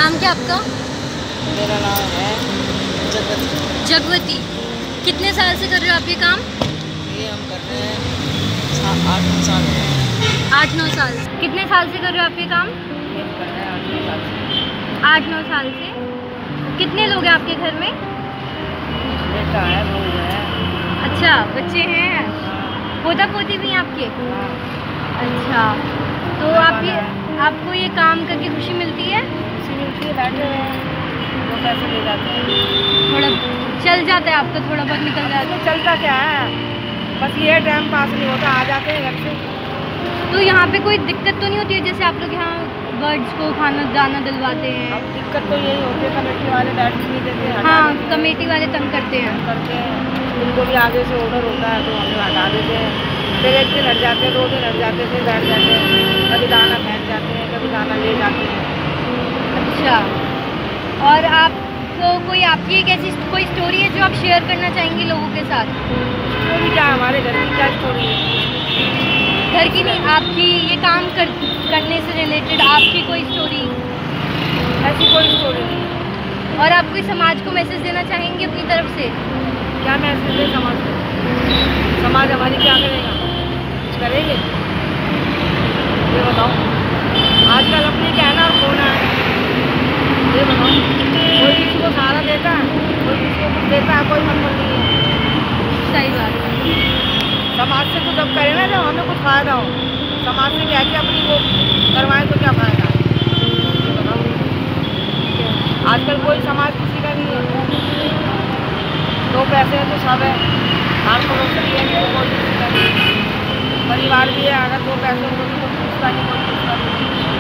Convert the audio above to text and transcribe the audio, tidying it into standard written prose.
नाम क्या आपका? मेरा नाम है जगवती। जगवती। कितने साल से कर रहे हो आप ये काम? ये हम कर रहे हैं 8-9 साल है। 8-9 साल। कितने साल से कर रहे हो आप ये काम? ये कर रहे हैं 8-9 साल से। 8-9 साल से। कितने लोग हैं आपके घर में? बेटा है, बहू है। अच्छा, बच्चे हैं। हाँ। पोता पोती भी हैं आपके? हाँ। अच्छा, तो आपको ये काम करके खुशी मिलती है? खुशी मिलती है, बैठे हैं वो पैसे ले जाते हैं। थोड़ा चल जाता है आपका, थोड़ा बहुत निकल जाता है? चलता क्या है, बस ये टाइम पास नहीं होता, आ जाते हैं घर से। तो यहाँ पे कोई दिक्कत तो नहीं होती है, जैसे आप लोग यहाँ बर्ड्स को खाना दाना दिलवाते हैं? अब दिक्कत तो यही होती है, कमेटी वाले बैठने नहीं देते। हाँ, कमेटी वाले तंग करते हैं। उनको भी आगे से ऑर्डर होता है तो हमें हटा देते हैं। फिर एक दिन हट जाते हैं, 2 दिन हट जाते हैं, फिर बैठ जाते हैं। कभी दाना फेंक जाते हैं, कभी दाना ले जाते हैं। अच्छा, और आपको कोई आपकी एक ऐसी कोई स्टोरी है जो आप शेयर करना चाहेंगी लोगों के साथ? स्टोरी क्या, हमारे घर की क्या स्टोरी है? घर की नहीं, आपकी ये काम करने से रिलेटेड आपकी कोई स्टोरी? ऐसी कोई स्टोरी नहीं। और आप कोई समाज को मैसेज देना चाहेंगे अपनी तरफ से? क्या मैसेज दे समाज को? समाज हमारी क्या करेगा? कुछ करेंगे? ये बताओ। आजकल अपनी क्या है ना, खोना है। ये बताओ, कोई किसी को सहारा देता है, कोई किसी को कुछ देता है, कोई मतलब नहीं है। सही बात है। समाज से तो जब करें ना, जब हमें कुछ फ़ायदा हो। समाज से क्या कि अपनी वो करवाएं तो क्या फ़ायदा है? ये बताओ। आजकल कोई समाज किसी का नहीं है। 2 पैसे हैं तो सब है। हाल पड़ोसी है तो कोई किसी का नहीं है। परिवार भी है, अगर 2 पैसे होंगे तो पूछता नहीं, कोई पूछता नहीं।